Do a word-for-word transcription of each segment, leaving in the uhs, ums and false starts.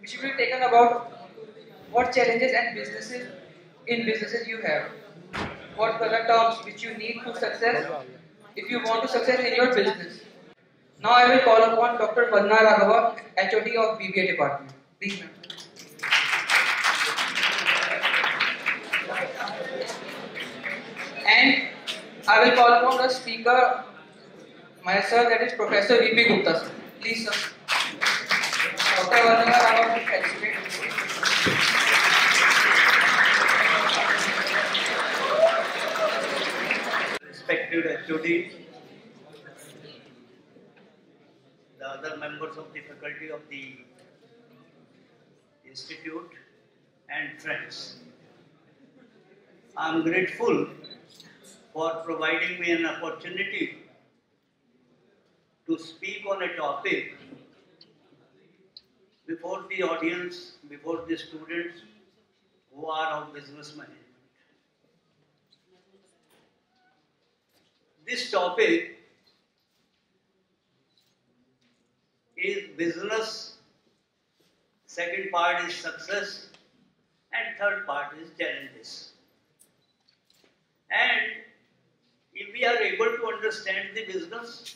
which will be taken about what challenges and businesses in businesses you have, what are the terms which you need to success if you want to success in your business. Now I will call upon Doctor Padma Raghava, H O D of B B A department. Please, ma'am. And I will call upon the speaker, my sir, that is Professor V P Gupta, sir. Please, sir. Doctor Padma Raghava will participate. Respected H O D, the other members of the faculty of the institute, and friends. I am grateful for providing me an opportunity to speak on a topic before the audience, before the students who are of business management. This topic is business, second part is success, and third part is challenges. And if we are able to understand the business,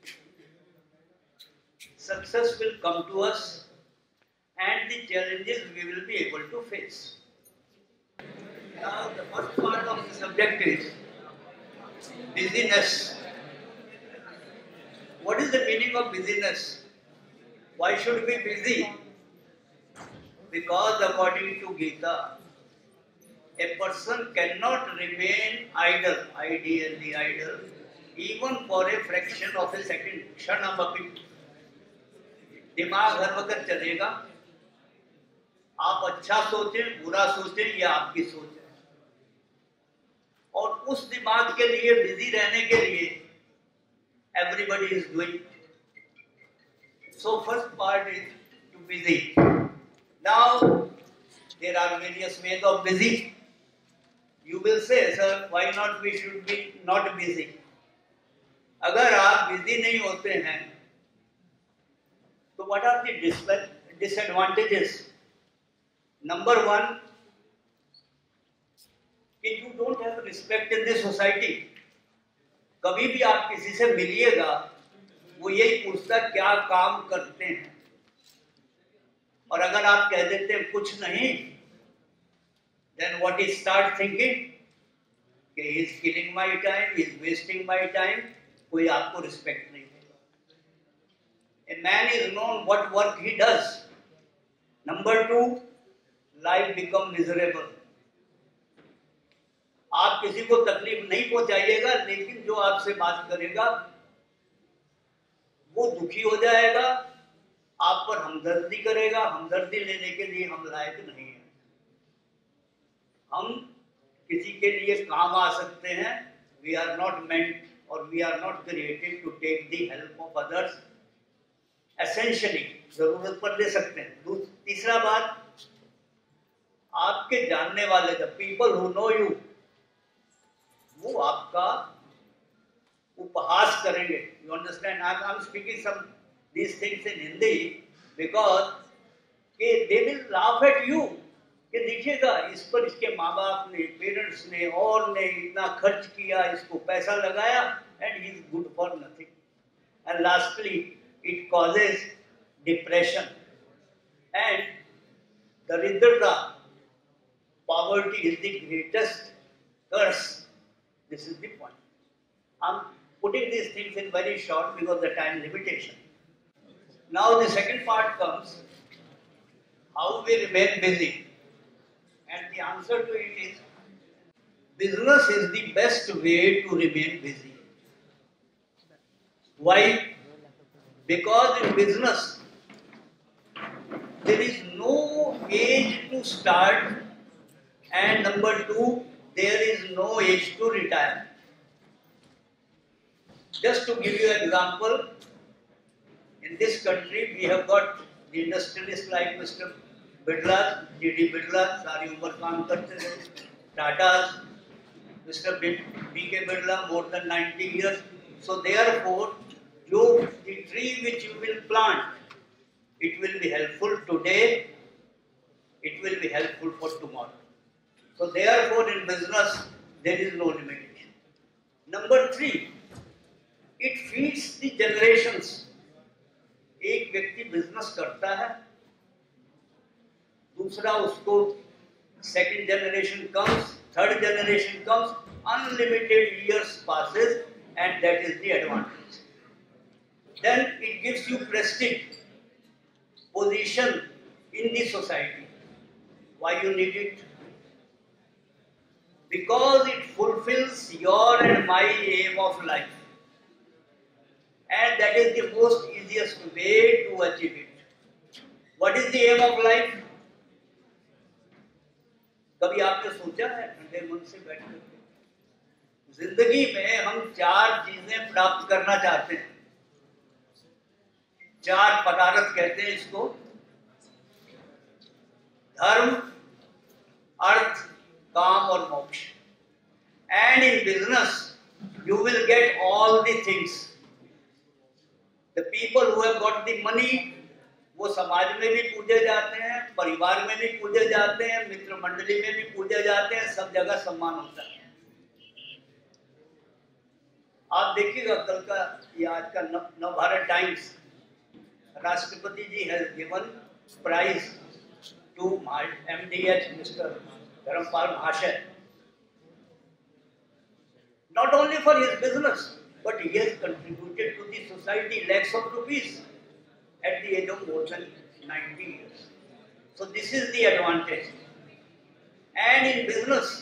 success will come to us and the challenges we will be able to face. Now the first part of the subject is busyness. What is the meaning of busyness? Why should we be busy? Because according to Gita, a person cannot remain idle, ideally idle, even for a fraction of a second. क्षणमपि दिमाग हर वक्त चलेगा. आप अच्छा सोचें, बुरा सोचें, ये आपकी सोच है. और उस दिमाग के लिए, बिजी रहने के लिए, everybody is doing. So first part is to busy. Now there are various ways of busy. You will say, sir, why not we should be not busy? अगर आप busy नहीं होते हैं, तो what are the disadvantages? Number one, कि you don't have respect in this society. कभी भी आप किसी से मिलिएगा, वो यही पूछता क्या काम करते हैं. और अगर आप कह देते हैं कुछ नहीं, then what he start thinking? कि he is killing my time, he is wasting my time. कोई आपको respect नहीं देगा. A man is known what work he does. Number two, life become miserable. आप किसी को तकलीफ नहीं पहुंचाइएगा, लेकिन जो आपसे बात करेगा वो दुखी हो जाएगा, आप पर हमदर्दी करेगा. हमदर्दी लेने के लिए हम लायक नहीं हैं. हम किसी के लिए काम आ सकते हैं. We are not meant or we are not created to take the help of others. Essentially, जरूरत पर ले सकते हैं. तीसरा बात, आपके जानने वाले, the people who know you, वो आपका उपहास करेंगे. You understand? I'm, I'm speaking some these things in Hindi because they will laugh at you. कि देखिएगा, इस पर इसके माँ बाप ने, पेरेंट्स ने और ने इतना खर्च किया, इसको पैसा लगाया, and he is good for nothing. And lastly, it causes depression and daridrta. Poverty is the greatest curse. This is the point. I'm putting these things in very short because of the time limitation. Now the second part comes, how we remain busy. And the answer to it is, business is the best way to remain busy. Why? Because in business, there is no age to start, and number two, there is no age to retire. Just to give you an example, in this country we have got the industrialists like Mister Birla, G D Birla, सारी उम्र काम करते रहे. Tata's, Mister B K Birla, more than ninety years. So therefore, जो the tree which you will plant, it will be helpful today it will be helpful for tomorrow. So therefore in business there is no limitation. Number three, it feeds the generations. एक व्यक्ति business करता है, दूसरा उसको second generation comes, third generation comes, unlimited years passes, and that is the advantage. Then it gives you prestige, position in the society. Why you need it? Because it fulfills your and my aim of life. And that is the most easiest way to achieve it. What is the aim of life? कभी आपने सोचा है ठंडे मन से बैठ कर जिंदगी में हम चार चीजें प्राप्त करना चाहते हैं, चार पदार्थ कहते हैं इसको, धर्म, अर्थ, काम और मोक्ष. And in business you will get all the things. The people who have got the money, वो समाज में भी पूजे जाते हैं, परिवार में भी पूजे जाते हैं, मित्र मंडली में भी पूजे जाते हैं, सब जगह सम्मान होता है. आप देखिएगा कल का या आज का नव भारत टाइम्स, राष्ट्रपति ji has given prize to MDH mister Dharampal Mahashay, not only for his business, but he has contributed to the society lakhs of rupees at the age of more than ninety years. So this is the advantage. And in business,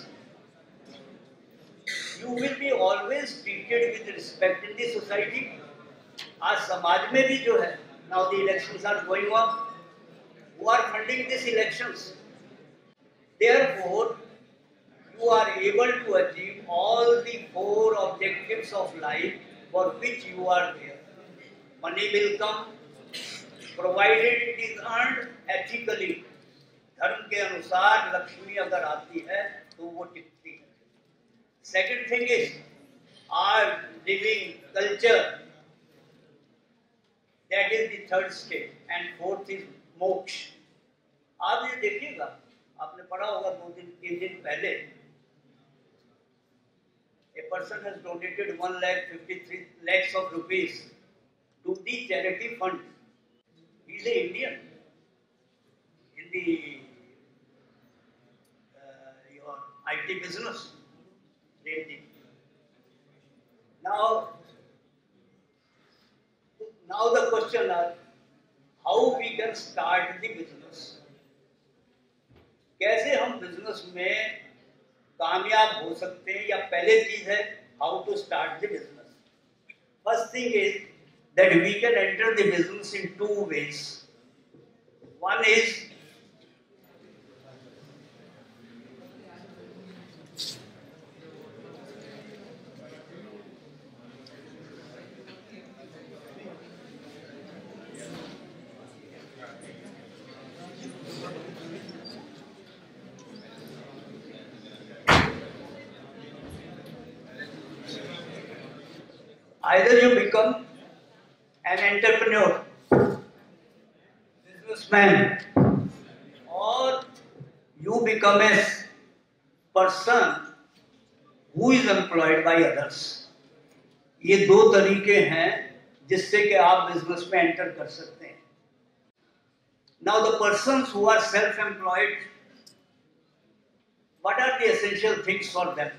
you will be always treated with respect in the society. आज समाज में भी जो है, now the elections are going on, who are funding these elections. Therefore, you are able to achieve all the four objectives of life for which you are there. Money will come, provided it is earned ethically. धर्म के अनुसार लक्ष्मी अगर आती है तो वो टिकती है. Second thing is our living culture. That is the third stage. And fourth is मोक्ष. आप ये देखिएगा, आपने पढ़ा होगा दो दिन तीन दिन पहले, a person has donated one lakh fifty-three lakhs of rupees to the charity fund. He is an Indian in the uh, your I T business. Now, now the question is how we can start the business. कैसे हम business में कामयाब हो सकते हैं, या पहले चीज है how to start the business. First thing is that we can enter the business in two ways. One is either you become an entrepreneur, businessman, or you become a person who is employed by others. ये दो तरीके हैं जिससे कि आप business में enter कर सकते हैं. Now the persons who are self-employed, what are the essential things for them?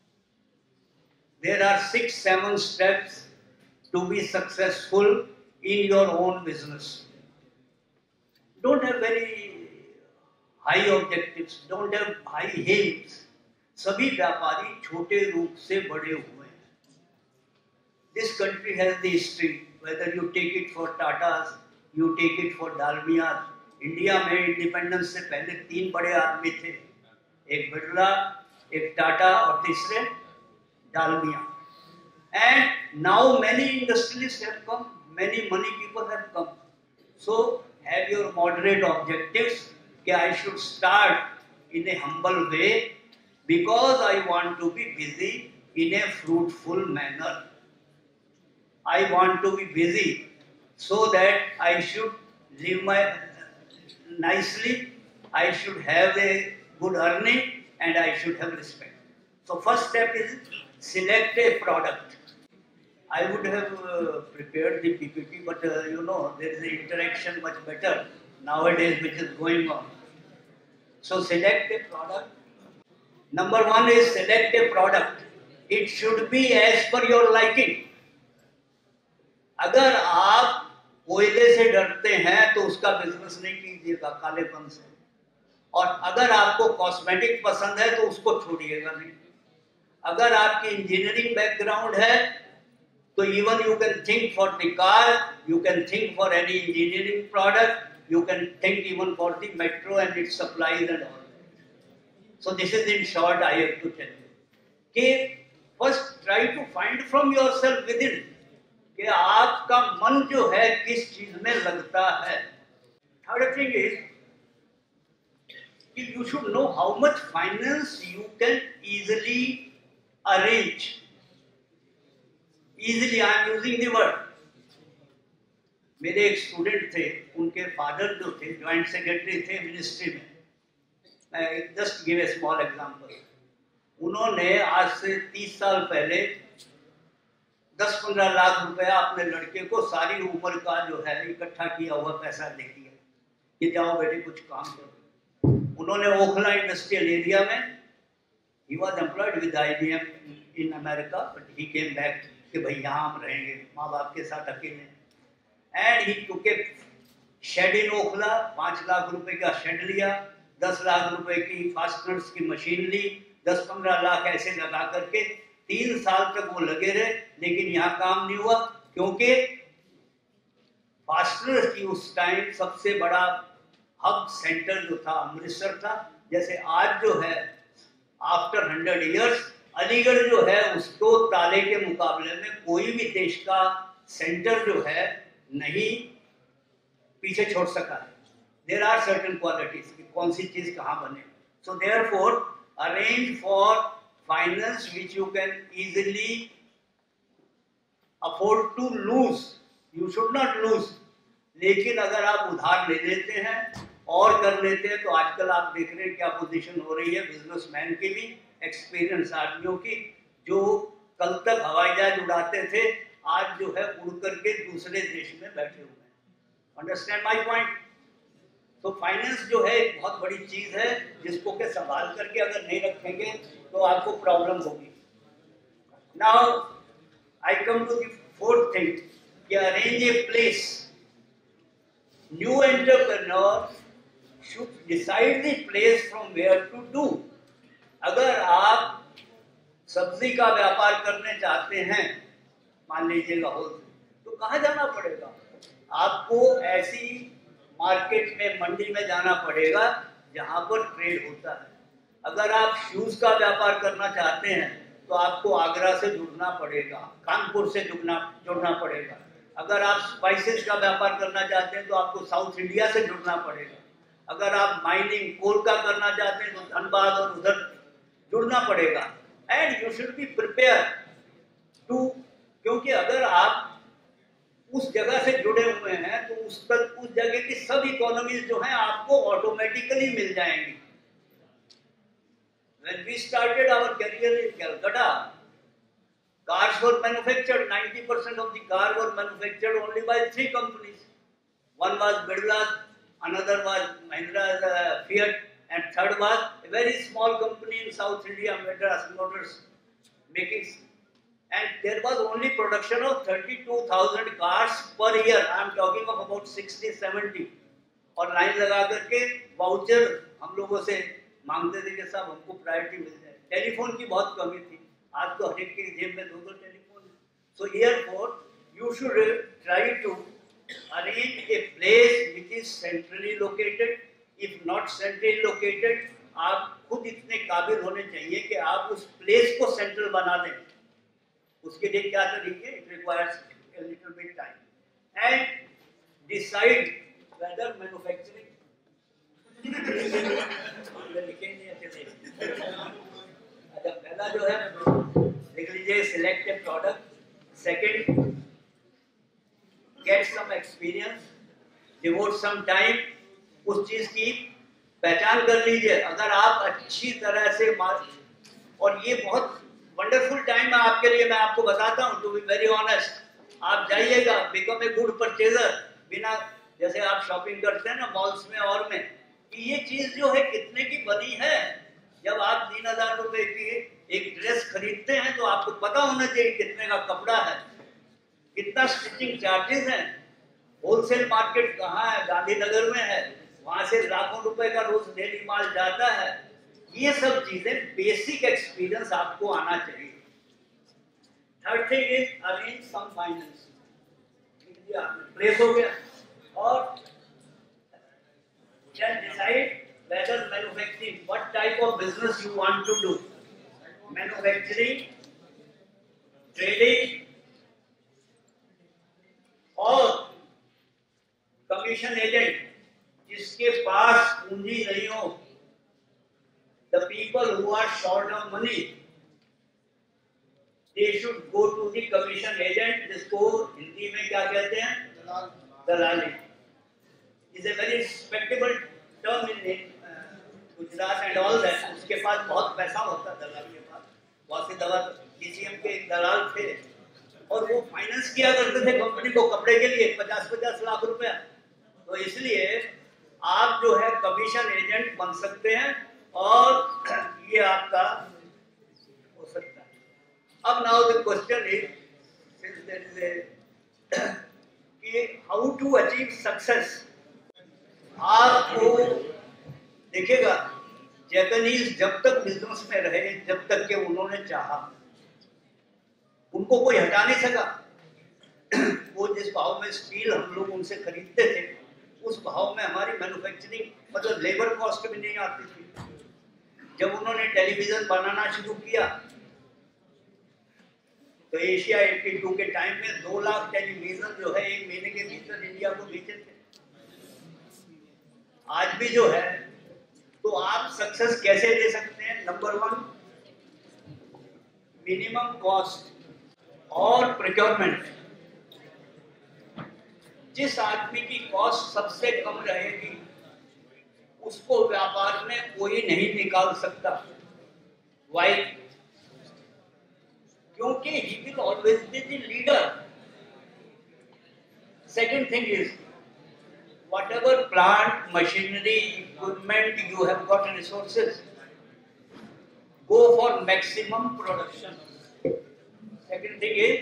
There are six, seven steps to be successful in your own business. Don't have very high objectives, don't have high aims. सभी व्यापारी छोटे रूप से बड़े हुए हैं. This country has the history, whether you take it for Tatas, you take it for Dalmias. India में independence से पहले तीन बड़े आदमी थे, एक बिरला, एक टाटा और तीसरे Dalmia. And now many industrialists have come, many money people have come. So have your moderate objectives. कि I should start in a humble way because I want to be busy in a fruitful manner. I want to be busy so that I should live my nicely I should have a good earning, and I should have respect. So first step is select a product. I would have uh, prepared the P P T, but uh, you know, there is an interaction much better nowadays which is going on. So select a product. Number one is select a product. It should be as per your liking. अगर आप कोयले से डरते हैं तो उसका business नहीं कीजिएगा कालेपन से, और अगर आपको कॉस्मेटिक पसंद है तो उसको छोड़िएगा नहीं. अगर आपकी इंजीनियरिंग बैकग्राउंड है तो even you can think for the car, you can think for any engineering product, you can think even for the metro and its supplies and all. So this is in short I have to tell you. कि first try to find from yourself within कि आपका मन जो है किस चीज में लगता है. Third thing is कि you should know how much finance you can easily arrange. Easily I am using the word. मेरे एक स्टूडेंट थे, उनके फादर जो थे ज्वाइंट सेक्रेटरी थे मिनिस्ट्री में. मैं just give a small example. उन्होंने आज से तीस साल पहले दस पंद्रह लाख रुपया अपने लड़के को सारी उम्र का जो है इकट्ठा किया हुआ पैसा दे दिया कि जाओ बेटे कुछ काम करो. उन्होंने ओखला इंडस्ट्रियल एरिया में, he was employed with I B M in America, but he came back कि भाई यहाँ हम रहेंगे माँ बाप के साथ अकेले. And he took a shed in Okhla, पांच लाख रुपए का शेड लिया, दस लाख रुपए की फास्टनर्स की मशीन ली, दस पंद्रह लाख ऐसे लगा करके तीन साल तक वो लगे रहे, लेकिन यहाँ काम नहीं हुआ क्योंकि फास्टनर्स की उस टाइम सबसे बड़ा हब सेंटर जो था अमृतसर था. जैसे आज जो है आफ्टर हंड्रेड इयर्स अलीगढ़ जो है उसको ताले के मुकाबले में कोई भी देश का सेंटर जो है नहीं पीछे छोड़ सका है. देयर आर सर्टेन क्वालिटीज कि कौन सी चीज कहाँ बने. So therefore arrange for finance which you can easily afford to lose. You should not lose. लेकिन अगर आप उधार ले लेते हैं और कर लेते हैं तो आजकल आप देख रहे हैं क्या पोजीशन हो रही है बिजनेसमैन की भी, एक्सपीरियंस आदमियों की, जो कल तक हवाई जहाज उड़ाते थे आज जो है उड़ करके दूसरे देश में बैठे हुए हैं. Understand my point. तो फाइनेंस जो है एक बहुत बड़ी चीज है जिसको के संभाल करके अगर नहीं रखेंगे तो आपको प्रॉब्लम होगी. Now I come to the fourth thing कि arrange a place. New entrepreneur should decide the place from where to do. अगर आप सब्जी का व्यापार करने चाहते हैं मान लीजिएगा होलसेल, तो कहाँ जाना पड़ेगा आपको? ऐसी मार्केट में मंडी में जाना पड़ेगा जहाँ पर ट्रेड होता है. अगर आप शूज का व्यापार करना चाहते हैं तो आपको आगरा से जुड़ना पड़ेगा, कानपुर से जुड़ना जुड़ना पड़ेगा. अगर आप स्पाइसेस का व्यापार करना चाहते हैं तो आपको साउथ इंडिया से जुड़ना पड़ेगा. अगर आप माइनिंग कोल का करना चाहते हैं तो धनबाद और उधर जुड़ना पड़ेगा. And you should be prepare to, क्योंकि अगर आप उस जगह से जुड़े हुए हैं तो उस तक उस जगह की सब इकोनॉमीज जो हैं आपको ऑटोमेटिकली मिल जाएंगी. When we started our career in Calcutta, cars were manufactured. ninety percent of the car were manufactured only by three companies. One was Birla, another was Mahindra uh, Fiat, and third was a very small company in South India, Madras Motors, making. And there was only production of thirty-two thousand cars per year. I am talking of about sixty seventy. और line लगा करके voucher हम लोगों से मांगते थे कि साहब हमको प्रायोरिटी मिल जाए. टेलीफोन की बहुत कमी थी. आज तो हर एक के जेब में दो दो टेलीफोन है. So here for you should try to arrange a place which is centrally located. If not centrally located, आप खुद इतने काबिल होने चाहिए कि आप उस प्लेस को सेंट्रल बना दें. उसके लिए क्या तरीके? It requires a little bit time and decide whether manufacturing अच्छा पहला जो है देख लीजिए, select a product. Second, get some experience, devote some time उस चीज की पहचान कर लीजिए। अगर आप अच्छी तरह से और ये बहुत वंडरफुल टाइम है आपके लिए, मैं आपको बताता हूँ, टू बी वेरी ऑनेस्ट। आप जाइएगा, बिकम ए गुड परचेजर, बिना जैसे आप शॉपिंग करते हैं ना मॉल्स में और में, कि ये चीज जो है कितने की बनी है। जब आप तीन हजार रुपए की एक ड्रेस खरीदते हैं तो आपको पता होना चाहिए कितने का कपड़ा है, कितना स्टिचिंग चार्जेस है, होलसेल मार्केट कहाँ है, गांधीनगर में है, वहां से लाखों रुपए का रोज डेली माल जाता है। ये सब चीजें बेसिक एक्सपीरियंस आपको आना चाहिए। Third thing is arrange some finance. Place हो गया, और then decide whether manufacturing, what type of business you want to do, manufacturing, trading, और कमीशन एजेंट जिसके पास पूंजी नहीं हो, the people who are short of money, they should go to the commission agent, जिसको हिंदी में क्या कहते हैं, दलाली। is a very respectable term in Gujarat and all that. उसके पास बहुत पैसा होता है दलाल के पास। वासीदाबाद डीसीएम के एक दलाल थे और वो फाइनेंस किया करते थे कंपनी को कपड़े के लिए पचास पचास लाख रुपया। तो इसलिए आप जो है कमीशन एजेंट बन सकते हैं और ये आपका हो सकता है। अब now the question is, since there is a कि हाउ टू अचीव सक्सेस। आपको देखिएगा, जापानीज जब तक बिजनेस में रहे, जब तक के उन्होंने चाहा, उनको कोई हटा नहीं सका। वो जिस भाव में स्टील हम लोग उनसे खरीदते थे, उस भाव में हमारी मैन्युफैक्चरिंग मतलब लेबर कॉस्ट भी नहीं आती थी। जब उन्होंने टेलीविजन बनाना शुरू किया तो एशिया बयासी के टाइम में दो लाख टेलीविजन जो है एक महीने के भीतर इंडिया को बेचे थे। आज भी जो है, तो आप सक्सेस कैसे ले सकते हैं? नंबर वन, मिनिमम कॉस्ट और प्रोक्योरमेंट। जिस आदमी की कॉस्ट सबसे कम रहेगी उसको व्यापार में कोई नहीं निकाल सकता। वाई? क्योंकि he will always be the leader. Second thing is, whatever plant, machinery, equipment you have got resources, go for maximum production. Second thing is,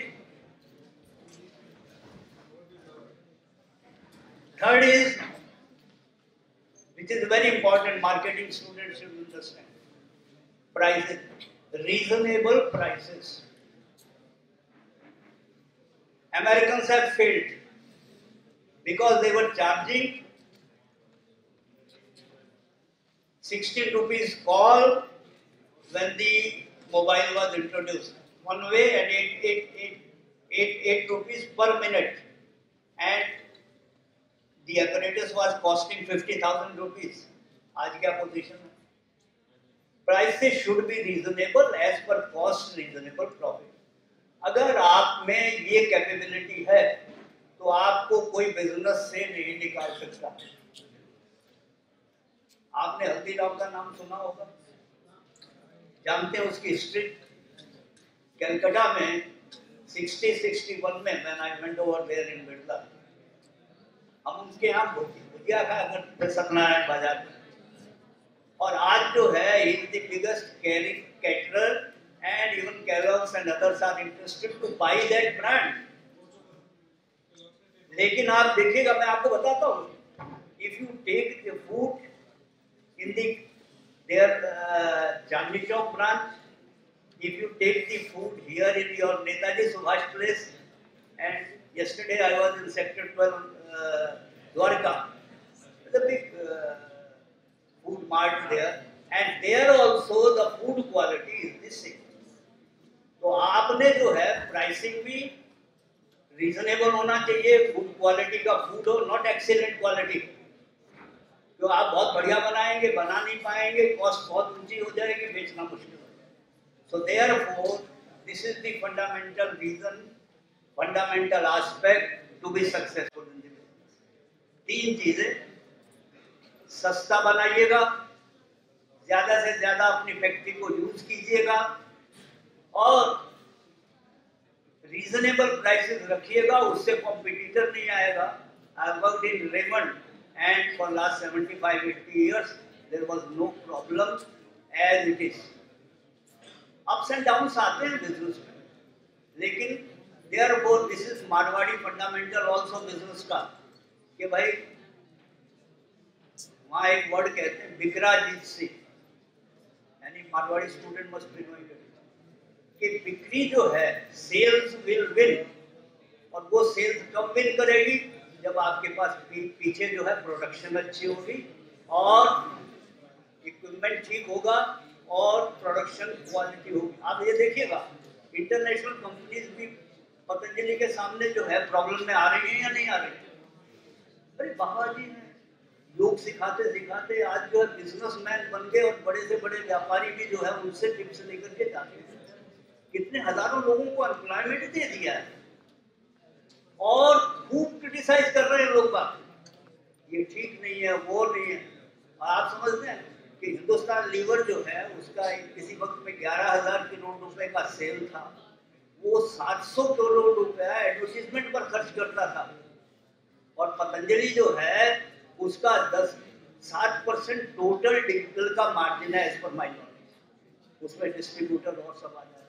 third is, which is very important, marketing students should understand, prices, reasonable prices. Americans have failed because they were charging sixteen rupees call when the mobile was introduced, one way, and eight, eight, eight, eight, eight rupees per minute, and the apparatus was costing fifty thousand rupees. आज क्या position है? Prices should be reasonable as per cost, reasonable profit. अगर आप में ये capability है तो आपको कोई बिजनेस से नहीं निकाल सकता। आपने हल्दीराम का नाम सुना होगा, जानते हैं उसकी हिस्ट्री? कलकत्ता में सिक्सटी सिक्सटी वन में when I went over there in Birla, हम उनके यहाँ भुजिया खाया करते सत्यनारायण बाजार में। और आज जो है he is the biggest caterer and even Kellogg's and others are interested to buy that brand. लेकिन आप देखिएगा, मैं आपको बताता हूँ, if you take the food in the their uh, Chandni Chowk branch, if you take the food here in your Netaji Subhash place, and yesterday I was in sector twelve, uh, Dwarka, there's a big uh, food mart there, and there also the food quality is the same. तो आपने जो है pricing भी reasonable होना चाहिए, food quality का food हो, not excellent quality. जो आप बहुत बढ़िया बनाएंगे, बना नहीं पाएंगे, कॉस्ट बहुत ऊंची हो जाएगी, बेचना मुश्किल हो जाएगा। So therefore this is the fundamental reason, fundamental aspect to be successful in the business. तीन चीजें, सस्ता बनाइएगा, ज्यादा से ज्यादा अपनी फैक्ट्री को यूज कीजिएगा और रीजनेबल प्राइसेस रखिएगा, उससे कॉम्पिटिटर नहीं आएगा। I worked in Raymond and for last seventy-five eighty years there was no problem as it is. Ups and downs आते हैं बिजनेस में, लेकिन therefore this is Marwari fundamental also business का, कि भाई वहाँ एक वर्ड कहते हैं बिकरा जीत से, यानी Marwari student must be knowing कि बिक्री जो है सेल्स विल विन, और वो सेल्स कब विन करेगी जब आपके पास पी, पीछे जो है प्रोडक्शन अच्छी होगी और इक्विपमेंट ठीक होगा और प्रोडक्शन क्वालिटी होगी। आप ये देखिएगा इंटरनेशनल कंपनीज भी पतंजलि के सामने जो है प्रॉब्लम में आ रही है या नहीं आ रही है? अरे बाबा जी हैं, लोग सिखाते सिखाते आज जो है बिजनेसमैन बन गए और बड़े से बड़े व्यापारी भी जो है उनसे टिप्स लेकर के जाते हैं। कितने हजारों लोगों को एम्प्लॉयमेंट दे दिया है और खूब क्रिटिसाइज कर रहे हैं लोग बात, ये ठीक नहीं है, वो नहीं है। और आप समझते हैं कि हिंदुस्तान लीवर जो है उसका किसी वक्त में ग्यारह हजार करोड़ रुपए का सेल था, वो सात सौ करोड़ रुपया एडवर्टीजमेंट पर खर्च करता था, और पतंजलि जो है उसका दस सात परसेंट टोटल डिजिटल का मार्जिन है एज पर माई नॉलेज, उसमें डिस्ट्रीब्यूटर और सब आ जाए।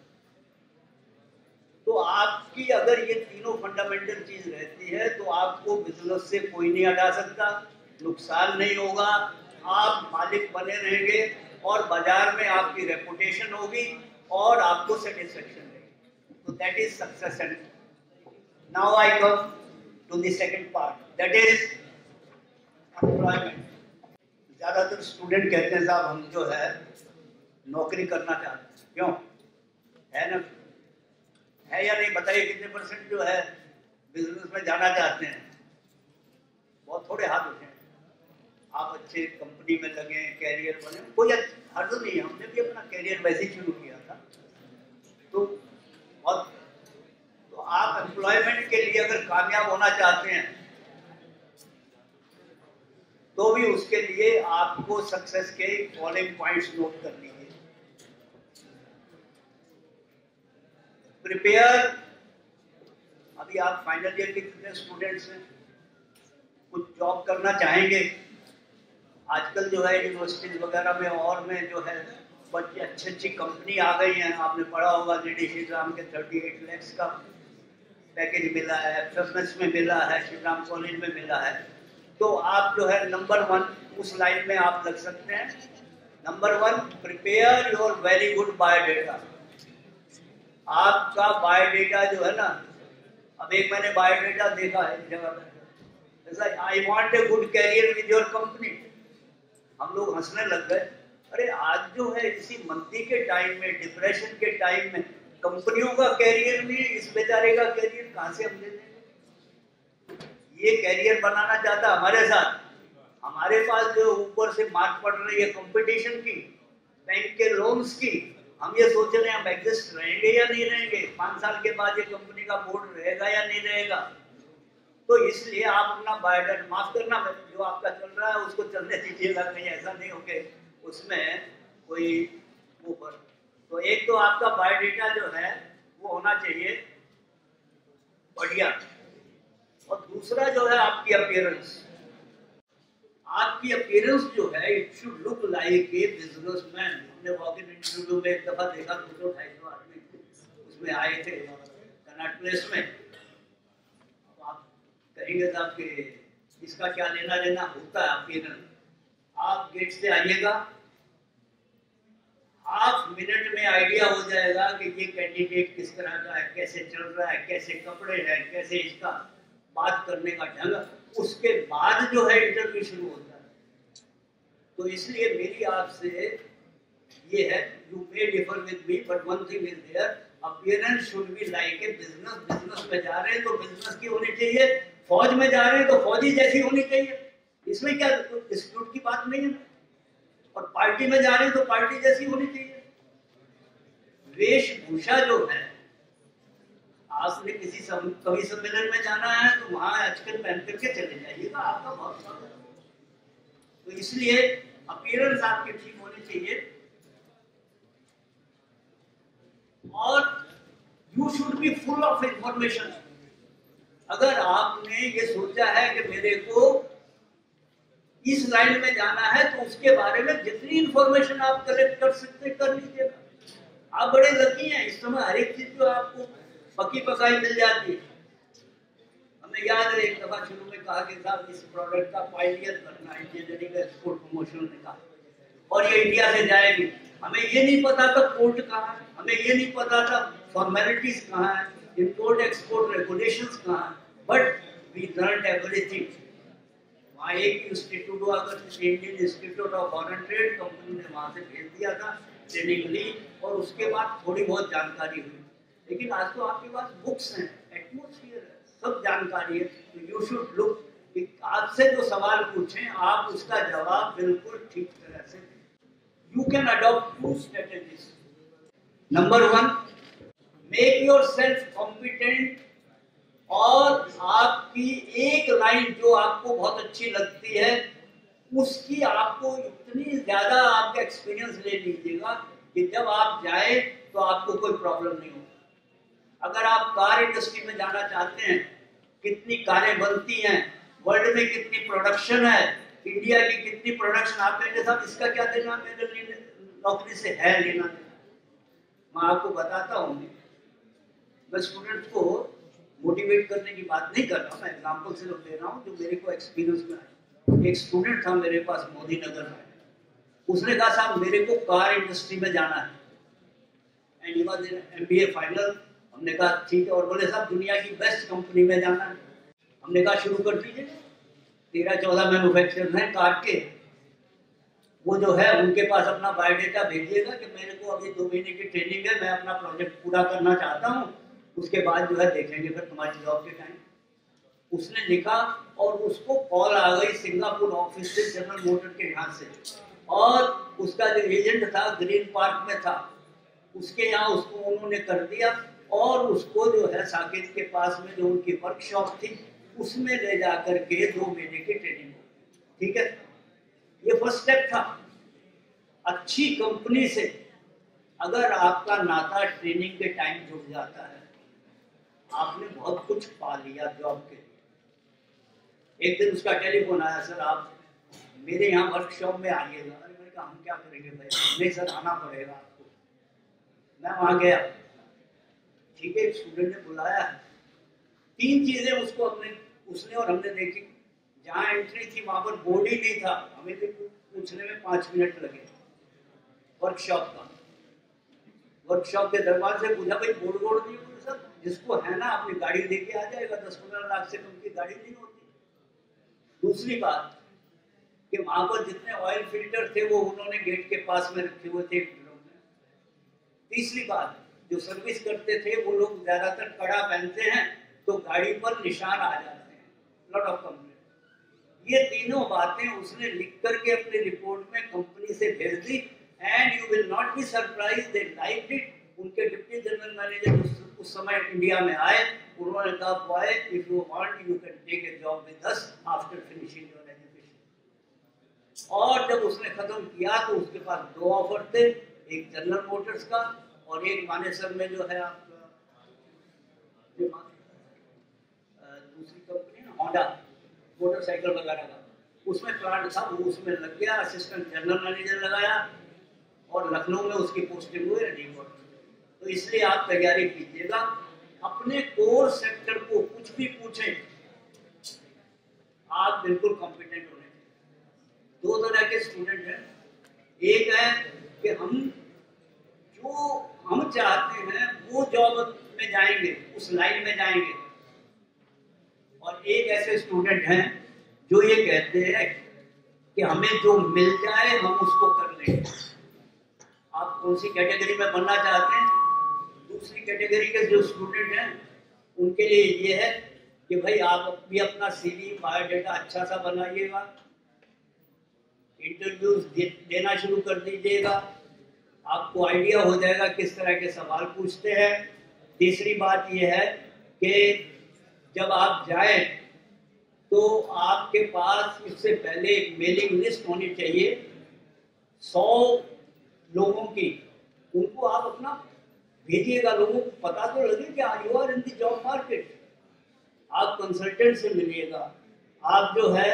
तो आपकी अगर ये तीनों फंडामेंटल चीज रहती है तो आपको बिजनेस से कोई नहीं हटा सकता, नुकसान नहीं होगा, आप मालिक बने रहेंगे और बाजार में आपकी रेपुटेशन होगी और आपको सेटिस्फेक्शन रहेगी। तो that is success. And now I come to the second part, that is employment. ज्यादातर स्टूडेंट कहते हैं साहब हम जो है नौकरी करना चाहते हैं, क्यों है ना, है या नहीं बताइए, कितने परसेंट जो है बिजनेस में जाना चाहते हैं? बहुत थोड़े हाथ उठे। आप अच्छे कंपनी में लगे, कैरियर बने, कोई हर्ज नहीं है, हमने भी अपना कैरियर वैसे ही शुरू किया था। तो और तो आप एम्प्लॉयमेंट के लिए अगर कामयाब होना चाहते हैं तो भी उसके लिए आपको सक्सेस के फॉलोइंग पॉइंट्स नोट कर लीजिए। प्रिपेयर, अभी आप फाइनल ईयर के कितने स्टूडेंट्स हैं, कुछ जॉब करना चाहेंगे, आजकल जो है यूनिवर्सिटीज वगैरह में और में जो है बच्चे अच्छी अच्छी कंपनी आ गई हैं। आपने पढ़ा होगा डी श्री राम के अड़तीस लाख का पैकेज मिला है, एफएमएस में मिला है, श्री राम कॉलेज में मिला है। तो आप जो है नंबर वन उस लाइन में आप लग सकते हैं। Number one, prepare your very good biodata. आपका बायोडेटा जो है ना, अब एक मैंने बायोडेटा देखा है जगह पर, I want a good career with your company. हम लोग हंसने लग गए। अरे आज जो है इसी मंदी के टाइम में, डिप्रेशन के टाइम में कंपनियों का कैरियर नहीं, इस बेचारे का कैरियर कहां से हम ले लेंगे? ये कैरियर बनाना चाहता हमारे साथ, हमारे पास जो ऊपर से मार्क पड़ रही है कंपटीशन की, बैंक के लोन्स की, हम ये सोच रहे हैं हम एग्जिस्ट रहेंगे या नहीं रहेंगे, पांच साल के बाद ये कंपनी का बोर्ड रहेगा या नहीं रहेगा। तो इसलिए आप अपना बायोडाटा, माफ करना जो आपका चल रहा है उसको चलने दीजिएगा, कहीं ऐसा नहीं हो के उसमें कोई ऊपर। तो एक तो आपका बायोडाटा जो है वो होना चाहिए बढ़िया, और दूसरा जो है आपकी अपीयरेंस। आपकी अपीयरेंस जो है it should look like a businessman. हमने वॉक इन इंटरव्यू में एक दफा देखा, दो सौ ढाई सौ आदमी उसमें आए थे कनॉट प्लेस में। आप कहेंगे साहब कि इसका क्या लेना देना होता है अपीयरेंस। आप गेट से आइएगा, हाफ मिनट में आइडिया हो जाएगा कि ये कैंडिडेट किस तरह का है, कैसे चल रहा है, कैसे कपड़े हैं, कैसे इसका बात करने का ढंग। उसके बाद जो है इंटरव्यू शुरू होता है। तो इसलिए मेरी आपसे ये है, you may differ with me but one thing is there, appearance should be like a business. Business में जा रहे हैं तो बिजनेस की होनी चाहिए, फौज में जा रहे हैं तो फौजी जैसी होनी चाहिए। इसमें क्या डिस्प्यूट की बात नहीं है ना। और पार्टी में जा रहे हैं तो पार्टी जैसी होनी चाहिए। वेशभूषा जो है, आपने किसी कवि सम्मेलन में जाना है तो वहां आजकल पहन करके चले जाइएगा, आपका बहुत स्वागत। तो इसलिए अपीयरेंस आपके ठीक होने चाहिए और you should be full of information. अगर आपने ये सोचा है कि मेरे को इस लाइन में जाना है तो उसके बारे में जितनी इंफॉर्मेशन आप कलेक्ट कर सकते कर लीजिएगा। आप बड़े लकी हैं, इस समय हर एक चीज जो आपको पकी पकाई मिल जाती है। हमें याद है एक दफा शुरू में कहा कि साहब इस प्रोडक्ट का पायनियर करना है, इंजीनियरिंग का एक्सपोर्ट प्रमोशन ने कहा और ये इंडिया से जाएगी। हमें ये नहीं पता था पोर्ट कहाँ है, हमें ये नहीं पता था फॉर्मेलिटीज कहाँ है, इंपोर्ट एक्सपोर्ट रेगुलेशंस कहाँ है, बट वी लर्न एवरीथिंग। वहाँ एक इंस्टीट्यूट हुआ अगर Indian institute of foreign trade, company ने वहाँ से भेज दिया था, ट्रेनिंग ली और उसके बाद थोड़ी बहुत जानकारी हुई। लेकिन आज तो आपके पास बुक्स हैं, एटमोस्फियर है, सब जानकारी है। तो यू शुड लुक, आपसे जो सवाल पूछें आप उसका जवाब बिल्कुल ठीक तरह से। You can adopt two strategies. Number one, make yourself competent और आपकी एक लाइन जो आपको बहुत अच्छी लगती है उसकी आपको इतनी ज्यादा आपका एक्सपीरियंस ले लीजिएगा कि जब आप जाए तो आपको कोई प्रॉब्लम नहीं हो। अगर आप कार इंडस्ट्री में जाना चाहते हैं, कितनी कारें बनती हैं, वर्ल्ड में कितनी प्रोडक्शन है, इंडिया की कितनी प्रोडक्शन, आप कहेंगे साहब इसका क्या देना मेरे नौकरी से है लेना देना। मैं आपको बताता हूँ, मैं स्टूडेंट्स को मोटिवेट करने की बात नहीं कर रहा, मैं एग्जाम्पल सिर्फ दे रहा हूँ जो मेरे को एक्सपीरियंस में आया। एक स्टूडेंट था मेरे पास मोदी नगर में, उसने कहा साहब मेरे को कार इंडस्ट्री में जाना है and he was in MBA final. हमने कहा ठीक है, और बोले साहब दुनिया की बेस्ट कंपनी में जाना है। हमने कहा शुरू कर दीजिए, तेरह चौदह मैन्युफैक्चरर हैं कार के, वो जो है उनके पास अपना बायोडेटा भेजिएगा कि मेरे को अभी दो महीने की ट्रेनिंग है, मैं अपना प्रोजेक्ट पूरा करना चाहता हूँ, उसके बाद जो है देखेंगे फिर तुम्हारी जॉब के टाइम। उसने लिखा और उसको कॉल आ गई सिंगापुर ऑफिस से, जनरल मोटर के यहाँ से, और उसका जो एजेंट था ग्रीन पार्क में था, उसके यहाँ उसको उन्होंने कर दिया और उसको जो है साकेत के पास में जो उनकी वर्कशॉप थी उसमें ले जा करके दो महीने की ट्रेनिंग हो। ठीक है, ये फर्स्ट स्टेप था। अच्छी कंपनी से अगर आपका नाता ट्रेनिंग के टाइम जुड़ जाता है, आपने बहुत कुछ पा लिया जॉब के लिए। एक दिन उसका टेलीफोन आया, सर आप मेरे यहाँ वर्कशॉप में आइएगा। अरे मैंने कहा हम क्या करेंगे भाई? नहीं सर आना पड़ेगा आपको। मैं वहाँ गया, ठीक है, स्टूडेंट ने बुलाया, तीन चीजें उसको हमने उसने और हमने देखी। जहाँ एंट्री थी वहां पर बोर्ड ही नहीं था, हमें तो पूछने में पांच मिनट लगे। वर्कशॉप का वर्कशॉप के दरवाजे से पूछा भाई बोर्ड बोर्ड नहीं? बोले सर जिसको है ना अपनी गाड़ी लेके आ जाएगा, दस पंद्रह लाख से कम की गाड़ी नहीं होती। दूसरी बात कि वहां पर जितने ऑयल फिल्टर थे वो उन्होंने गेट के पास में रखे हुए थे ड्रम में। तीसरी बात, जो सर्विस करते थे वो लोग ज्यादातर कड़ा पहनते हैं तो गाड़ी पर निशान आ जाते हैं, लॉट ऑफ कंप्लेंट। ये तीनों बातें उसने लिख करके अपनी रिपोर्ट में कंपनी से भेज दी and you will not be surprise, they liked it. उनके डिप्टी जनरल मैनेजर उस, उस समय इंडिया में आए, उन्होंने कहा boy if you want you can take a job with us after finishing your education. और जब उसने खत्म किया तो उसके पास दो ऑफर थे, एक जनरल मोटर्स का और एक मानेसर में जो है आपका दूसरी कंपनी ना होंडा मोटरसाइकिल वगैरह का, उसमें प्लांट था, वो उसमें लग गया, असिस्टेंट जनरल मैनेजर लगाया और लखनऊ में उसकी पोस्टिंग हुई रिपोर्ट। तो इसलिए आप तैयारी कीजिएगा, अपने कोर सेक्टर को कुछ भी पूछें आप बिल्कुल कॉम्पिटेंट होने चाहिए। दो तरह के स्टूडेंट हैं, एक है कि हम जो हम चाहते हैं वो जॉब में जाएंगे, उस लाइन में जाएंगे, और एक ऐसे स्टूडेंट हैं जो ये कहते हैं कि हमें जो मिल जाए हम उसको कर लेंगे। आप कौन सी कैटेगरी में बनना चाहते हैं? दूसरी कैटेगरी के जो स्टूडेंट हैं उनके लिए ये है कि भाई आप भी अपना सीवी बायोडाटा अच्छा सा बनाइएगा, इंटरव्यूज देना शुरू कर दीजिएगा, आपको आइडिया हो जाएगा किस तरह के सवाल पूछते हैं। तीसरी बात यह है कि जब आप जाए तो आपके पास इससे पहले एक मेलिंग लिस्ट होनी चाहिए सौ लोगों की, उनको आप अपना भेजिएगा, लोगों को पता तो लगे कि you are in the job market. आप कंसल्टेंट से मिलिएगा, आप जो है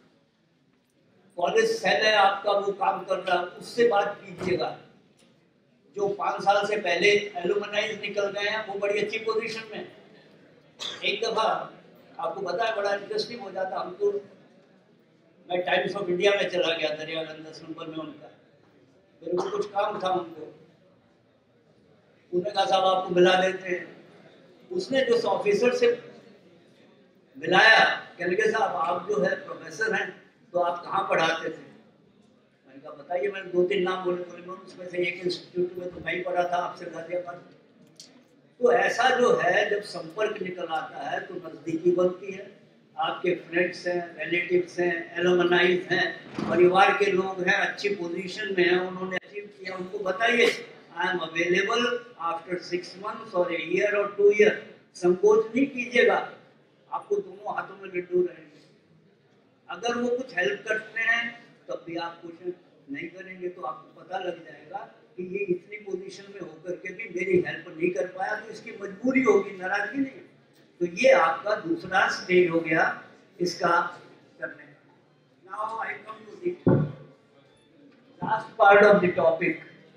कॉलेज सेल है आपका वो काम कर रहा है उससे बात कीजिएगा। जो पाँच साल से पहले एलुमनाइज निकल गए हैं वो बड़ी अच्छी पोजीशन में। एक दफा आपको पता है बड़ा इंटरेस्टिंग हो जाता, हमको मैं टाइम्स ऑफ इंडिया में चला गया दरियागंज दस नंबर में उनका, मेरे को कुछ काम था उनको, उन्होंने कहा साहब आपको मिला देते हैं। उसने जो ऑफिसर से मिलाया, कहने के साहब आप जो है प्रोफेसर हैं तो आप कहाँ पढ़ाते थे? मैंने कहा बताइए, मैंने दो तीन नाम बोले, बोले मैं उसमें से एक इंस्टीट्यूट में तो मैं ही पढ़ा था आपसे गाजियाबाद। तो ऐसा जो है जब संपर्क निकल आता है तो नजदीकी बनती है। आपके फ्रेंड्स हैं, रिलेटिव्स हैं, एलुमनाइज हैं, परिवार के लोग हैं, अच्छी पोजीशन में हैं, उन्होंने अचीव किया, उनको बताइए I am available after six months और ए ईयर और टू ईयर। संकोच नहीं कीजिएगा, आपको दोनों हाथों में लड्डू रहेंगे। अगर वो कुछ हेल्प करते हैं तब भी आप कुछ नहीं करेंगे तो आपको पता लग जाएगा कि ये इतनी पोजीशन में होकर के भी मेरी हेल्प नहीं कर पाया, तो इसकी मजबूरी होगी, नाराजगी नहीं। तो ये आपका दूसरा स्टेज हो गया इसका करने का। Now I come to the last part of the topic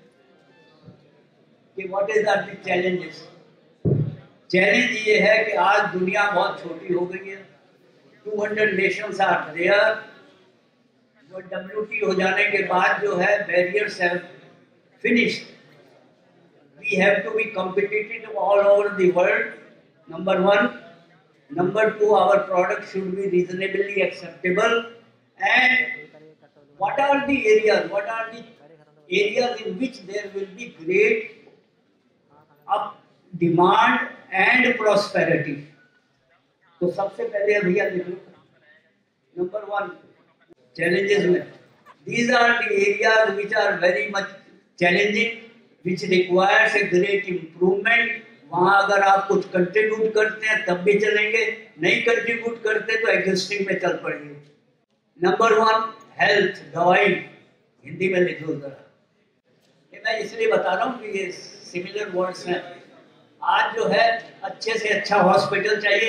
कि what is are the challenges. Challenge ये है कि आज दुनिया बहुत छोटी हो गई है, two hundred nations are there. वो डब्ल्यू टी हो जाने के बाद जो है barriers have finished. We have to be competitive all over the world, number one. Number two, our product should be reasonably acceptable. And what are the areas, what are the areas in which there will be great up demand and prosperity? तो सबसे पहले भैया लिख लो, number one challenges में, these are the areas which are very much challenging, which requires a great improvement. वहां अगर आप कुछ कंट्रीब्यूट करते हैं तब भी चलेंगे, नहीं कंट्रीब्यूट करते तो एग्जिस्टिंग में चल पड़ेंगे। नंबर वन हेल्थ, दवाई, हिंदी में लिख लो जरा, ये मैं इसलिए बता रहा हूँ कि ये सिमिलर वर्ड्स हैं। आज जो है अच्छे से अच्छा हॉस्पिटल चाहिए,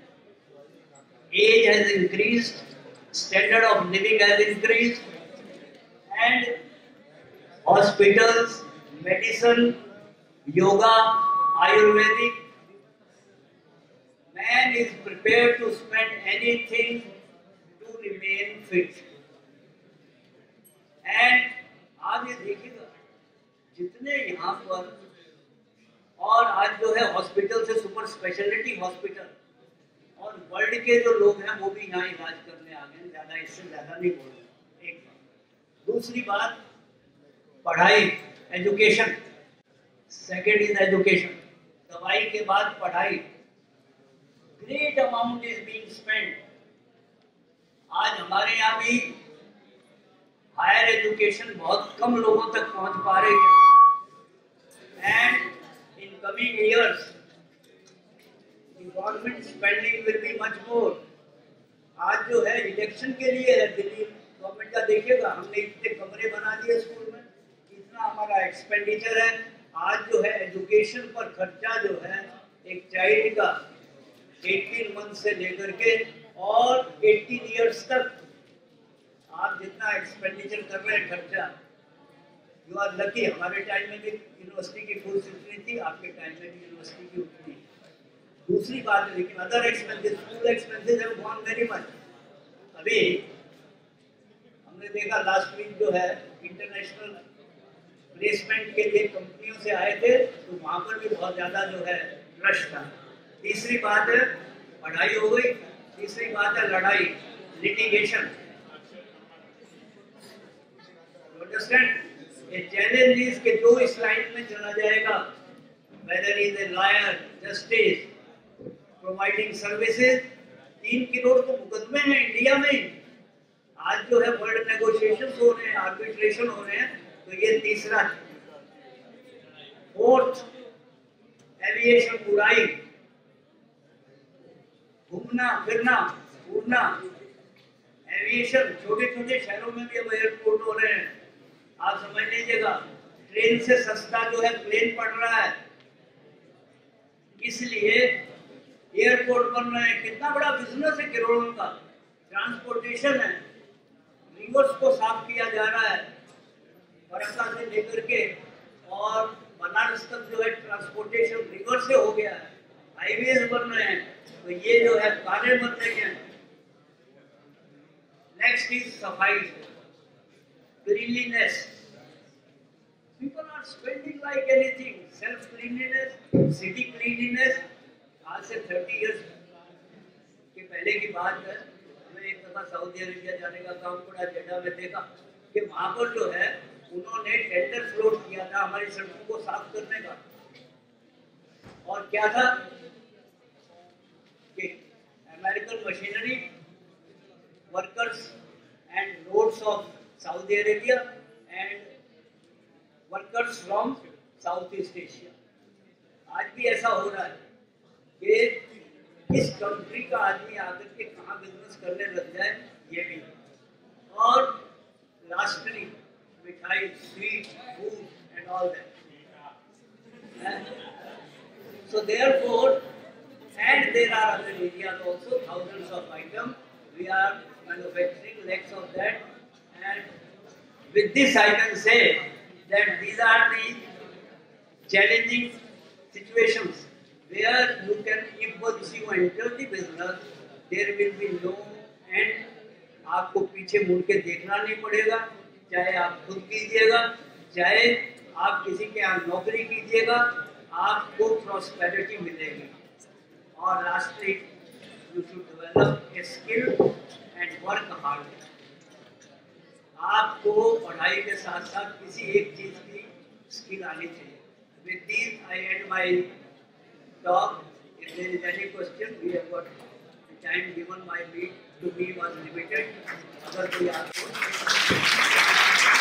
age has increased, standard of living has increased, and hospitals, medicine, yoga, Ayurvedic, man is prepared to spend anything to remain fit. And आप ये देखिएगा जितने यहाँ पर, और आज जो है हॉस्पिटल से सुपर स्पेशलिटी हॉस्पिटल, और वर्ल्ड के जो लोग हैं वो भी यहाँ इलाज करने आ गए, ज्यादा इससे ज्यादा नहीं बोल रहे। एक बात, दूसरी बात पढ़ाई, एजुकेशन। सेकेंड इज एजुकेशन, दवाई के बाद पढ़ाई। Great amount is being spent. आज हमारे यहाँ भी हायर एजुकेशन बहुत कम लोगों तक पहुंच पा रही है, and in coming years the government spending will be much more. आज जो है इलेक्शन के लिए है दिल्ली गवर्नमेंट का, देखिएगा हमने इतने कमरे बना दिए स्कूल में, इतना हमारा एक्सपेंडिचर है। आज जो है एजुकेशन पर खर्चा जो है एक चाइल्ड का अठारह मंथ से लेकर के और अठारह इयर्स तक आप जितना एक्सपेंडिचर कर रहे हैं खर्चा, यू आर लकी। हमारे टाइम में भी यूनिवर्सिटी की फीस उतनी थी, आपके टाइम में भी यूनिवर्सिटी की उतनी। दूसरी बात है लेकिन other expenses, school expenses have gone very much. अभी हमने देखा लास्ट वीक जो है इंटरनेशनल प्लेसमेंट के लिए कंपनियों से आए थे, तो वहां पर भी बहुत ज्यादा जो है रश था। तीसरी बात है पढ़ाई हो गई, तीसरी बात है लड़ाई, लिटिगेशन। अंडरस्टैंड, ये चैलेंज इज के जो इस लाइन में चला जाएगा, whether is a lawyer, justice, providing services, तीन करोड़ तो मुकदमे हैं इंडिया में। आज जो है वर्ल्ड नेगोशिएशन हो रहे हैं, आर्बिट्रेशन हो रहे हैं, तो ये तीसरा। फोर्थ, एविएशन, उड़ाई, घूमना फिरना, उड़ना, एविएशन, छोटे छोटे शहरों में भी अब एयरपोर्ट हो रहे हैं। आप समझ लीजिएगा, ट्रेन से सस्ता जो है प्लेन पड़ रहा है, इसलिए एयरपोर्ट बन रहे हैं। कितना बड़ा बिजनेस है करोड़ों का, ट्रांसपोर्टेशन है, रिवर्स को साफ किया जा रहा है, फरक्का से लेकर के और बनारस तक जो है ट्रांसपोर्टेशन रिवर्स से हो गया है, हाईवेज बन रहे हैं, तो ये जो है कारें बन रही हैं। नेक्स्ट इज सफाई, cleanliness. People are spending like anything. Self cleanliness, city cleanliness. आज से थर्टी इयर्स के पहले की बात है, हमें एक दफा सऊदी अरेबिया जाने का काम पड़ा। जेडा में देखा कि वहाँ पर जो है उन्होंने टेंडर फ्लोट किया था हमारी सड़कों को साफ करने का। और क्या था कि American machinery, workers and roads of Saudi Arabia and workers from South East Asia. आज भी ऐसा हो रहा है कि इस कंट्री का आदमी आकर के कहाँ बिजनेस करने लग जाए, ये भी। और लास्टली मिठाई, sweet, food and all that. So therefore, and there are other areas also, thousands of items. We are manufacturing lakhs of that, and with this I can say that these are the challenging situations where you can, if once you enter the business, there will be no end. आपको पीछे मुड़ के देखना नहीं पड़ेगा, चाहे आप खुद कीजिएगा, चाहे आप किसी के यहाँ नौकरी कीजिएगा, आपको प्रॉस्पेरिटी मिलेगी। और lastly, you should develop a skill and work hard. आपको पढ़ाई के साथ साथ किसी एक चीज की स्किल आनी चाहिए। With this, I end my talk. If there is any question, we have got the time given by me to me was limited. अगर कोई आपको